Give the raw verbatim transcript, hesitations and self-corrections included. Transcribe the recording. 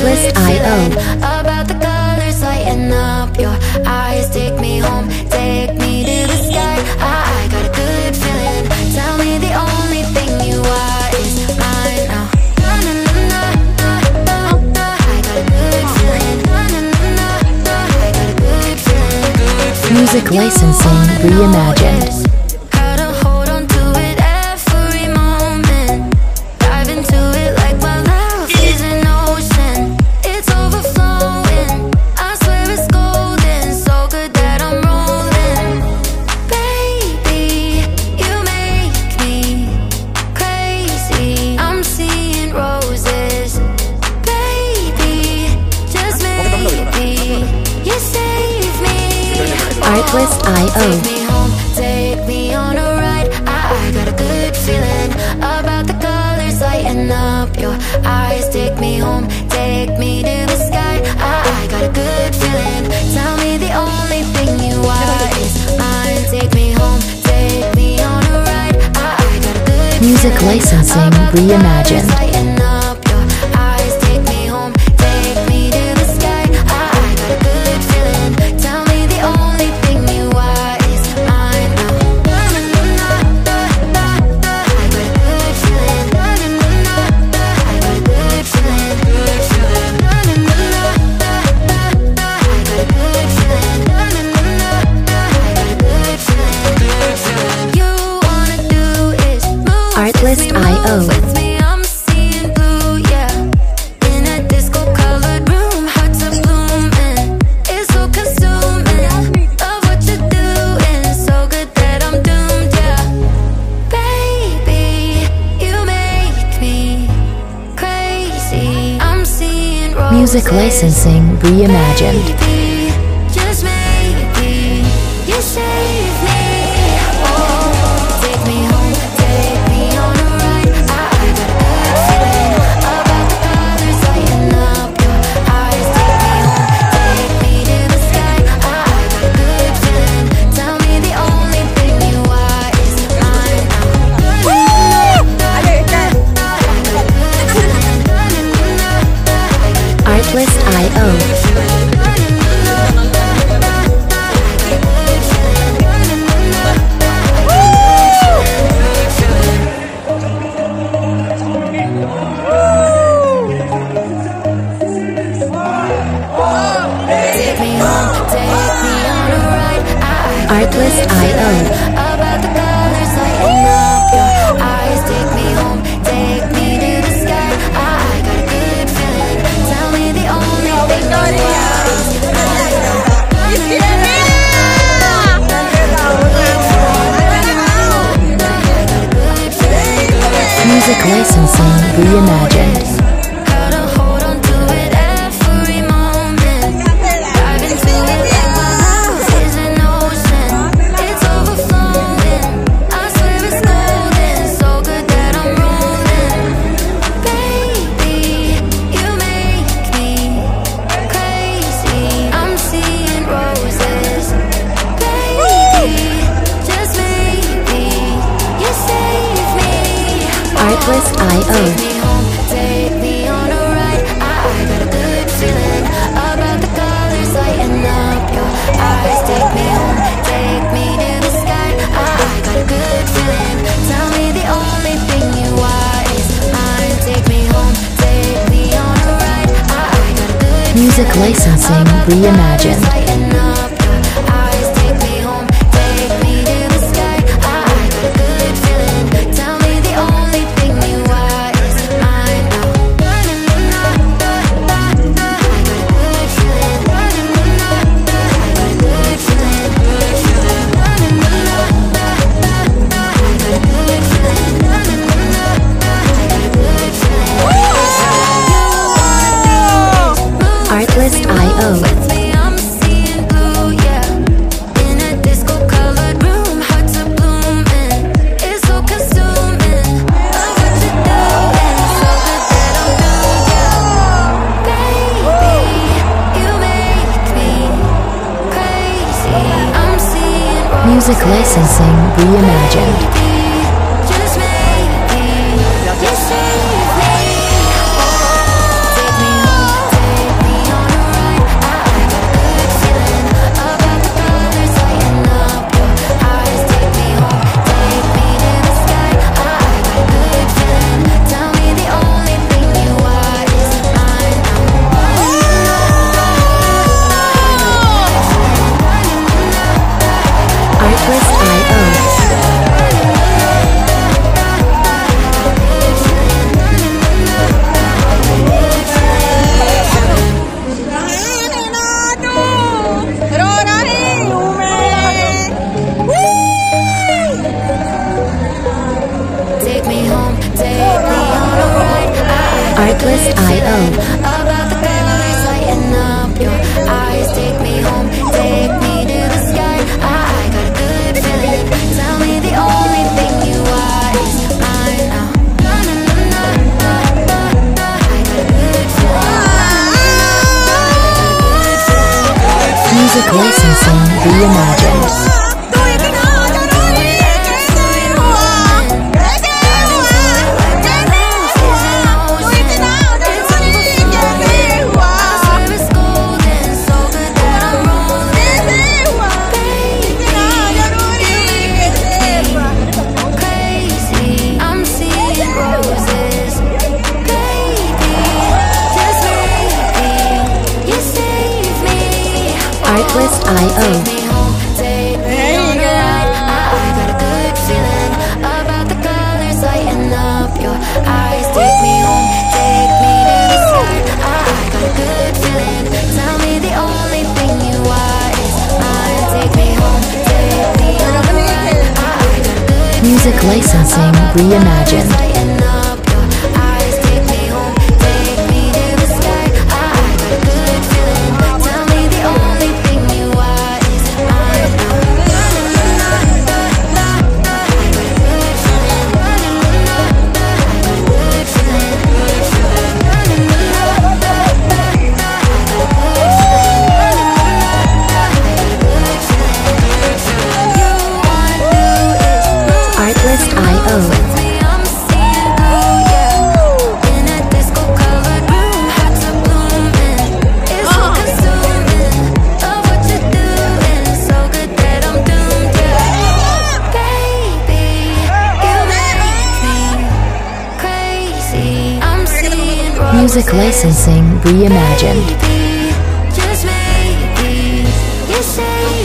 Artlist I O. About the colors lighting up your eyes, take me home, take me to the sky. I got a good feeling. Tell me the only thing you are is mine now. I got a good feeling. I got a good feeling. Music licensing reimagined. Artlist I O. Take me home, take me on a ride. I got a good feeling about the colors lighting up your eyes. Take me home, take me to the sky. I got a good feeling. Tell me the only thing you are is mine. Take me home, take me on a ride. I got a good Music licensing reimagined. Artlist I O. With me, I'm seeing blue, yeah. In a disco-colored room, hearts are blooming. It's so consuming. Love what you're doing, so good that I'm doomed, yeah. Baby, you make me crazy. I'm seeing roses. Music licensing reimagined. Baby, just maybe you save me. Oh, take me home, take me on a ride. I got a good feeling about the colors lighting up your eyes. Take me home, take me to the sky. I got a good feeling. Tell me the only thing you are is mine now. I got a good feeling. Artlist I O. Artlist I O. About the colors lighting up your eyes. Take me home, take me to the sky. I got a good feeling. Tell me the only thing you are is mine. Music licensing reimagined. Artlist I O. Take me home, take me on a ride. I got a good feeling about the colors lighting up your eyes. Take me home, take me to the sky. I got a good feeling. Tell me the only thing you are is mine. Take me home, take me on a ride. I got a good Music licensing reimagined. lighting up your eyes. Take me home, take me to the sky. I got a good feeling. Tell me the only thing you are is mine now. I got a good feeling. I got a good feeling. I got a good feeling. Artlist I O. With me, I'm seeing blue, yeah. In a disco-colored room, hearts are blooming. It's so consuming. Love what you're doing, so good that I'm doomed, yeah. Baby, you make me crazy. I'm seeing roses. Music licensing reimagined. Baby, just maybe you save me. Take me home, take Music licensing reimagined. Artlist I O. Music licensing reimagined. Artlist I O. Music licensing reimagined. Just maybe you say